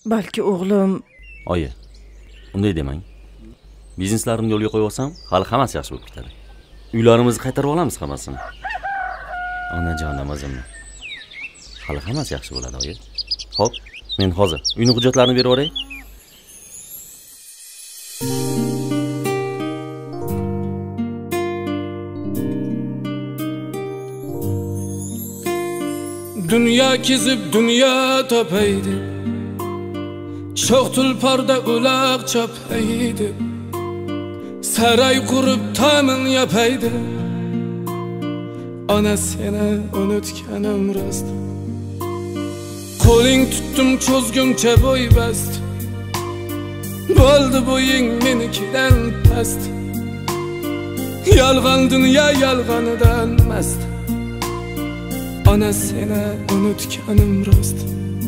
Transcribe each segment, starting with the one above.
Balki o'g'lim... Oyi, unday demang. Bizneslarimni yo'lga qo'yib olsam, hali hammasi yaxshi bo'lib ketadi. Uylarimizni qaytarib olamiz hammasini. Onajonim o'zimni. Hali hammasi yaxshi bo'ladi, oyi. Xo'p, men hozir uyning hujjatlarini berib yuboray. Dünya kezib dünya topaydi, çok tulparda ulaq çapaydi, saray qurib tamın yapaydi. Ana seni unutganim rost, qo'ling tutdim cho'zguncha bo'y bast, bo'ldi bo'ying menikidan past. Yolg'on dunyo yolg'onidan mast. Ana seni unutganim rost,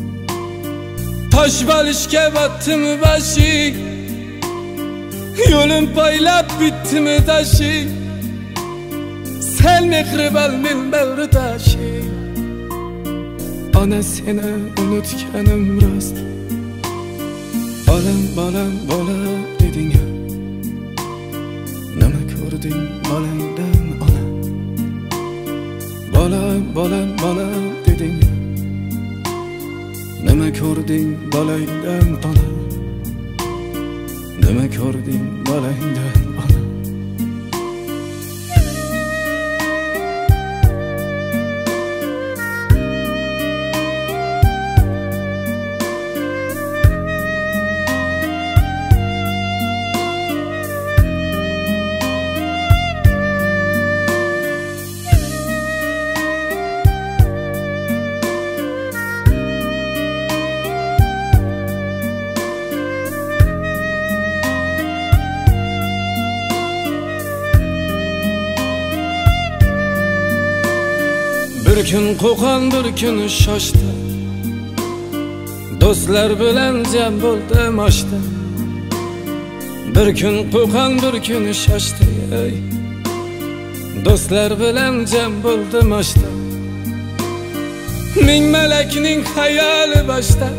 tosh balishga botdimi boshing, yo'lim poylab bitdimi tashing, sen mehribon men bag'ri tashing. Ana seni unutganim rost, bolam bolam bolam deding, nima ko'rding bolangdan ona? Bolam bolam bolam deding, nima ko'rding bolangdan ona? Nima ko'rding bolangdan ona? Bir gün qo'qon bir kun shoshdi, do'stlar bilan jam bo'ldim oshda. Bir kun qo'qon bir kun shoshdi, do'stlar bilan jam bo'ldim oshda. Ming malakning xayoli boshda,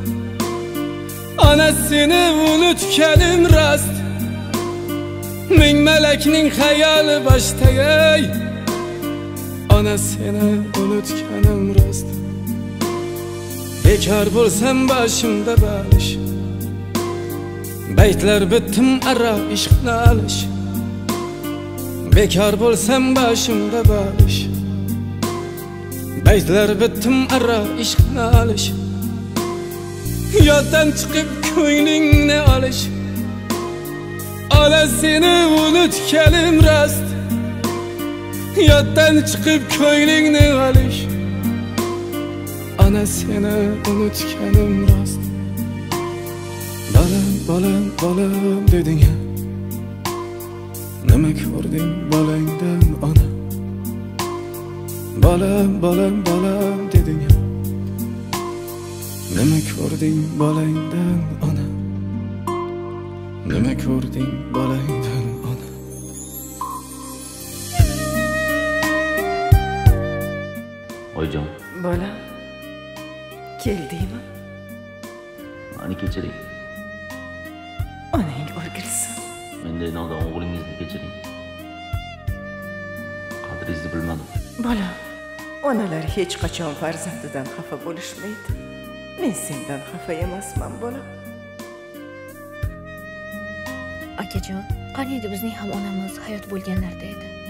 onasini unutganim rost. Ming malakning xayoli boshda, ana seni unutganim rost. Bekar bo'lsam boshimda balish, baytlar bitdim ara ishqni alish. Bekar bo'lsam boshimda balish, baytlar bitdim ara ishqni alish. Yoddan chiqib ko'nglingni olish, ana seni unutganim rost. Yoddan chiqib ko'nglingni olish, ana seni unutganim rost. Bolam bolam bolam deding, nima ko'rding bolangdan ona? Bolam bolam bolam deding, nima ko'rding bolangdan ona? Nima ko'rding bolangdan ona? Oyijon. Bolam, keldingmi? Meni kechiring. Onang o'lgilsin. Menday nodon o'g'lingizni kechiring. Qadringizni bilmadim. Bolam, onalar hech qachon farzandidan xafa bo'lishmaydi. Men sendan xafa emasman, bolam. Akajon, qani edi bizning ham onamiz hayot bo'lganlarda edi.